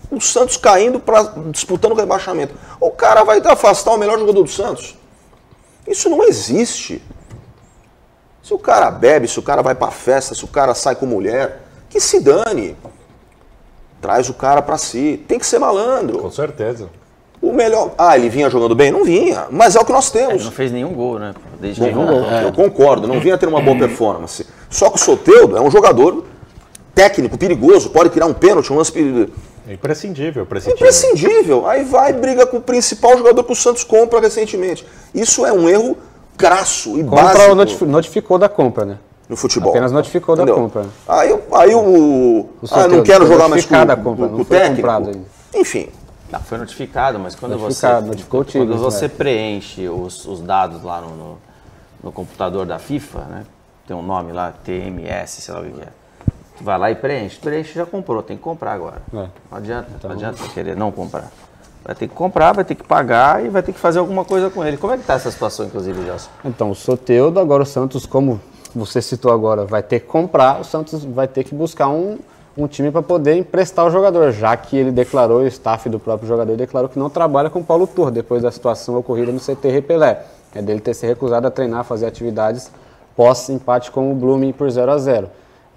o Santos caindo, disputando o rebaixamento. O cara vai afastar o melhor jogador do Santos. Isso não existe. Se o cara bebe, se o cara vai pra festa, se o cara sai com mulher, que se dane. Traz o cara pra si. Tem que ser malandro. Com certeza. O melhor... ele vinha jogando bem? Não vinha, mas é o que nós temos. Ele não fez nenhum gol, né? Desde nenhum gol. Eu concordo, não vinha ter uma boa performance. Só que o Soteldo é um jogador técnico, perigoso, pode criar um pênalti, um lance... Imprescindível. Imprescindível. Aí vai e briga com o principal jogador que o Santos compra recentemente. Isso é um erro crasso e básico. Notificou da compra, né? No futebol. Apenas notificou da compra. Aí não quero jogar mais com o técnico. Comprado ainda. Enfim. Não, foi notificado, mas quando você preenche os dados lá no computador da FIFA, né? Tem um nome lá, TMS, sei lá o que é. Tu vai lá e preenche já comprou, tem que comprar agora. Não adianta, não adianta querer não comprar. Vai ter que comprar, vai ter que pagar e vai ter que fazer alguma coisa com ele. Como é que está essa situação, inclusive, Gelson? Então, o Soteldo, agora o Santos, como você citou agora, vai ter que comprar, o Santos vai ter que buscar um time para poder emprestar o jogador, já que ele declarou, o staff do próprio jogador declarou que não trabalha com o Paulo Turra, depois da situação ocorrida no CT Repelé. É dele ter se recusado a treinar, fazer atividades pós-empate com o Blooming por 0-0.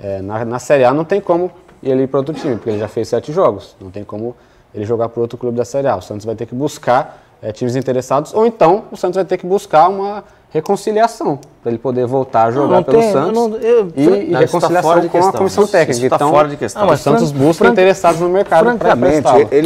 Na Série A não tem como ele ir para outro time, porque ele já fez 7 jogos. Não tem como ele jogar para outro clube da Série A. O Santos vai ter que buscar times interessados, ou então o Santos vai ter que buscar uma reconciliação, para ele poder voltar a jogar pelo Santos e reconciliação com a comissão técnica. Então, fora de questão. Mas o Santos busca interessados no mercado. Francamente,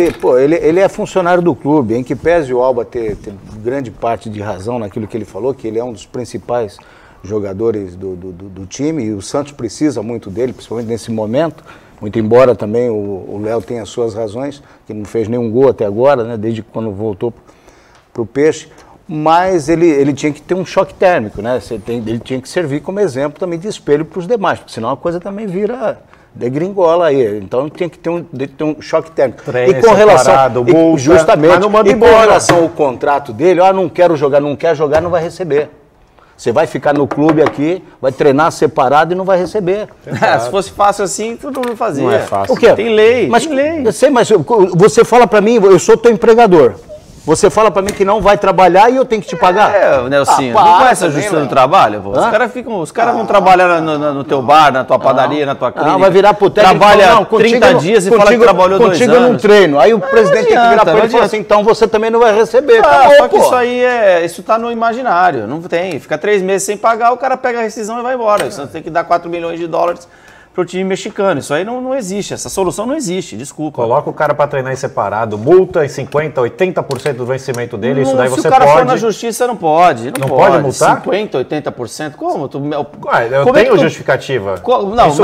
ele é funcionário do clube, em que pese o Alba ter grande parte de razão naquilo que ele falou, que ele é um dos principais jogadores do time, e o Santos precisa muito dele, principalmente nesse momento, muito embora também o Léo tenha suas razões, que não fez nenhum gol até agora, né, desde quando voltou para o Peixe, mas ele tinha que ter um choque térmico, né? Ele tinha que servir como exemplo também de espelho para os demais, porque senão a coisa também vira degringola aí. Então tinha que ter um choque térmico. Treino e com relação multa, justamente, e com relação ao contrato dele, não quero jogar, não quer jogar, não vai receber. Você vai ficar no clube aqui, vai treinar separado e não vai receber. Se fosse fácil assim, todo mundo fazia. Não é fácil. O quê? Tem lei, tem lei. Eu sei, mas você fala pra mim, eu sou teu empregador. Você fala pra mim que não vai trabalhar e eu tenho que te pagar? Nelsinho, não conhece a justiça do trabalho? Pô? Os caras vão trabalhar no teu bar, na tua padaria, na tua clínica. Vai virar pro técnico. Trabalha 30 dias e fala que trabalhou 2 anos. Contigo num treino. Aí o presidente tem que virar pra ele e falar assim, então você também não vai receber. Só que isso aí isso tá no imaginário. Não tem. Fica 3 meses sem pagar, o cara pega a rescisão e vai embora. Você tem que dar 4 milhões de dólares pro time mexicano. Isso aí não existe, essa solução não existe, desculpa. Coloca o cara para treinar em separado, multa em 50%, 80% do vencimento dele, isso daí você pode... Se o cara for na justiça, não pode. Não pode multar? 50%, 80%? Como? Eu tenho justificativa. Mas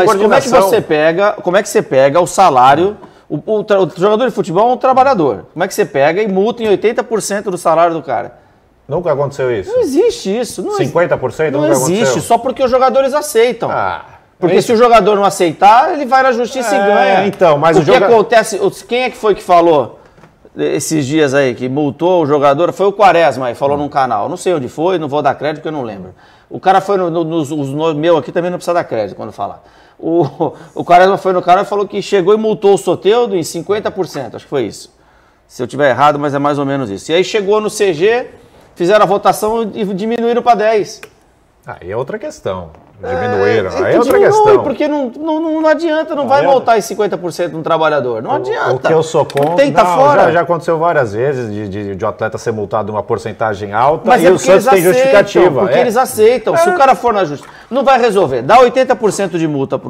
como é que você pega o salário... O jogador de futebol é um trabalhador. Como é que você pega e multa em 80% do salário do cara? Nunca aconteceu isso? Não existe isso. 50% não nunca existe, aconteceu? Só porque os jogadores aceitam. Porque se o jogador não aceitar, ele vai na justiça e ganha. Então, mas o que acontece? Quem é que foi que falou esses dias aí, que multou o jogador? Foi o Quaresma aí, falou num canal. Não sei onde foi, não vou dar crédito porque eu não lembro. O cara foi no meu aqui também não precisa dar crédito quando falar. O Quaresma foi no canal e falou que chegou e multou o Soteldo em 50%, acho que foi isso. Se eu tiver errado, mas é mais ou menos isso. E aí chegou no CG, fizeram a votação e diminuíram para 10%. Aí é outra questão. Diminuíram. Aí é outra questão. Porque não adianta, não vai voltar em 50% no trabalhor. Não adianta. O que eu sou contra. Fora. Já aconteceu várias vezes de o atleta ser multado uma porcentagem alta, mas o Santos tem justificativa. Porque eles aceitam. Se o cara for na justiça, não vai resolver. Dá 80% de multa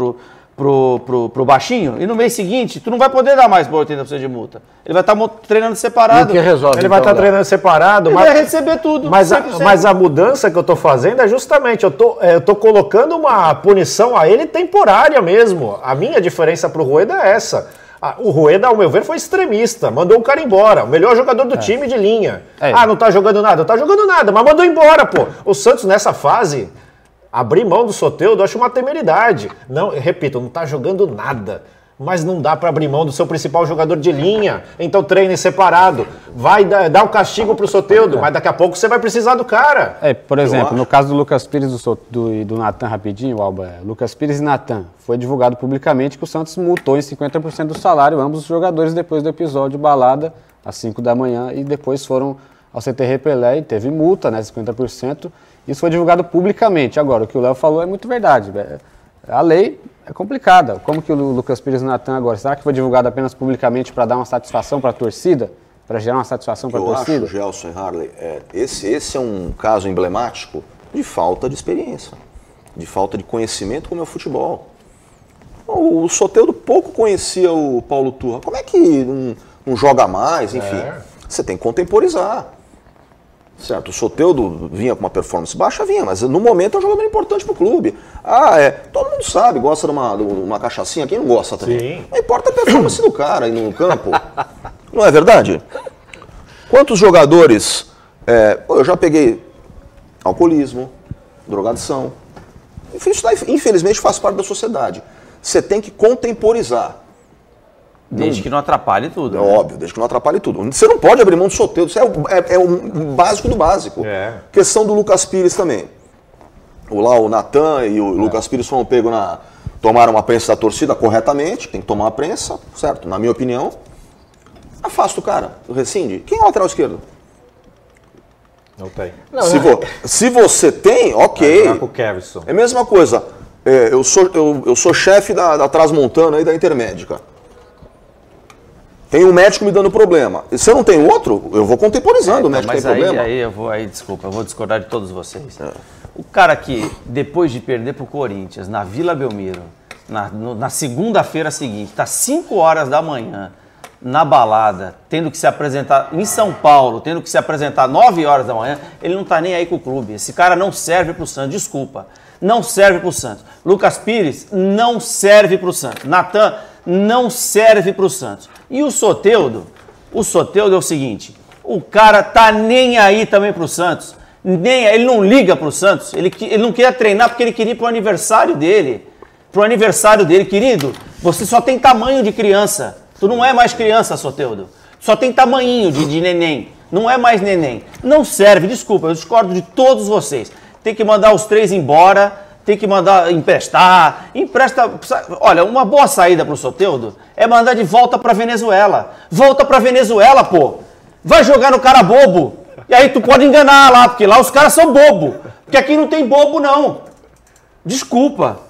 pro baixinho e no mês seguinte tu não vai poder dar mais por 80% de multa. Ele vai estar treinando separado. E o que resolve? Ele vai estar treinando separado. Ele vai receber tudo. Mas a mudança que eu estou fazendo é justamente, eu tô colocando uma punição a ele temporária mesmo. A minha diferença pro Rueda é essa. O Rueda, ao meu ver, foi extremista. Mandou o cara embora. O melhor jogador do time de linha. Não tá jogando nada. Tá jogando nada, mas mandou embora, pô. O Santos nessa fase... Abrir mão do Soteldo, eu acho uma temeridade. Não, repito, não tá jogando nada. Mas não dá para abrir mão do seu principal jogador de linha. Então treine separado. Vai dar um castigo pro Soteldo, mas daqui a pouco você vai precisar do cara. Por exemplo, no caso do Lucas Pires e do Natan, rapidinho, Alba, Lucas Pires e Natan, foi divulgado publicamente que o Santos multou em 50% do salário ambos os jogadores depois do episódio balada, às 5 da manhã, e depois foram ao CTR Pelé e teve multa, né, 50%. Isso foi divulgado publicamente. Agora, o que o Léo falou é muito verdade. A lei é complicada. Como que o Lucas Pires e o Natan agora? Será que foi divulgado apenas publicamente para dar uma satisfação para a torcida? Para gerar uma satisfação para a torcida? Eu acho, Gelson e Harley, esse é um caso emblemático de falta de experiência, de falta de conhecimento como é o futebol. O Soteldo pouco conhecia o Paulo Turra. Como é que não joga mais? Enfim, você tem que contemporizar. Certo, o Soteldo vinha com uma performance baixa, mas no momento é um jogador importante pro clube. Todo mundo sabe, gosta de uma cachaçinha, quem não gosta também? Sim. Não importa a performance do cara aí no campo. Não é verdade? Quantos jogadores... eu já peguei alcoolismo, drogadição. Isso daí, infelizmente, faz parte da sociedade. Você tem que contemporizar. Desde que não atrapalhe tudo. É óbvio, desde que não atrapalhe tudo. Você não pode abrir mão do Soteldo, isso é o básico do básico. Questão do Lucas Pires também. O Natan e o Lucas Pires foram pegos tomaram uma prensa da torcida corretamente, tem que tomar a prensa, certo? Na minha opinião. Afasta o cara, rescinde. Quem é o lateral esquerdo? Não tem. Se você tem, ok. Vai com o Kevson. É a mesma coisa. Eu sou chefe da Transmontana aí da Intermédica. Tem um médico me dando problema. E se eu não tenho outro, eu vou contemporizando o médico tem problema. Desculpa, eu vou discordar de todos vocês. O cara que, depois de perder pro Corinthians, na Vila Belmiro, na segunda-feira seguinte, tá 5 horas da manhã, na balada, tendo que se apresentar em São Paulo, tendo que se apresentar 9 horas da manhã, ele não tá nem aí com o clube. Esse cara não serve pro Santos, desculpa. Não serve pro Santos. Lucas Pires não serve pro Santos. Natan não serve pro Santos. E o Soteldo é o seguinte, o cara tá nem aí também pro Santos. Ele não liga pro Santos. Ele não queria treinar porque ele queria ir pro aniversário dele. Pro aniversário dele, querido, você só tem tamanho de criança. Tu não é mais criança, Soteldo. Só tem tamanhinho de neném. Não é mais neném. Não serve, desculpa, eu discordo de todos vocês. Tem que mandar os 3 embora, tem que mandar emprestar. Olha, uma boa saída pro Soteldo é mandar de volta pra Venezuela. Volta pra Venezuela, pô. Vai jogar no cara bobo. E aí tu pode enganar lá, porque lá os caras são bobo. Porque aqui não tem bobo, não. Desculpa.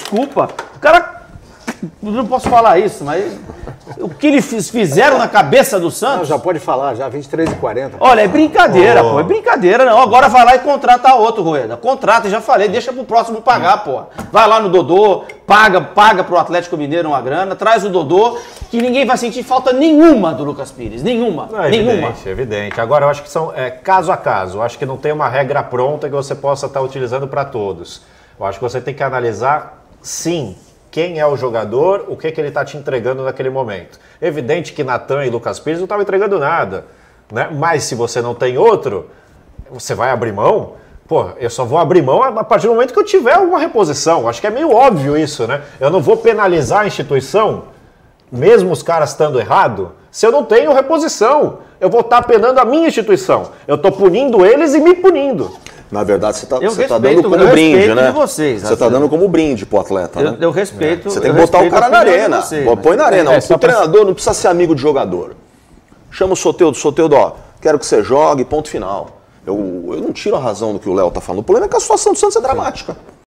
O cara... Não posso falar isso, mas o que eles fizeram na cabeça do Santos... Não, já pode falar, já 23h40. Olha, é brincadeira, pô, é brincadeira não. Agora vai lá e contrata outro, Rueda. Contrata, já falei, deixa pro próximo pagar, pô. Vai lá no Dodô, paga pro Atlético Mineiro uma grana, traz o Dodô, que ninguém vai sentir falta nenhuma do Lucas Pires, nenhuma. Não, evidente. Agora eu acho que são caso a caso. Eu acho que não tem uma regra pronta que você possa estar utilizando para todos. Eu acho que você tem que analisar, sim, quem é o jogador, o que ele está te entregando naquele momento. Evidente que Natan e Lucas Pires não estavam entregando nada, né? Mas se você não tem outro, você vai abrir mão? Pô, eu só vou abrir mão a partir do momento que eu tiver uma reposição. Acho que é meio óbvio isso, né? Eu não vou penalizar a instituição, mesmo os caras estando errado, se eu não tenho reposição. Eu vou estar penando a minha instituição. Eu estou punindo eles e me punindo. Na verdade, você está dando como brinde, né? Você está dando como brinde pro atleta, né? Eu respeito. Você tem que botar o cara na arena. Põe na arena. O treinador não precisa ser amigo de jogador. Chama o Soteldo, ó, quero que você jogue, ponto final. Eu não tiro a razão do que o Léo tá falando. O problema é que a situação do Santos é dramática.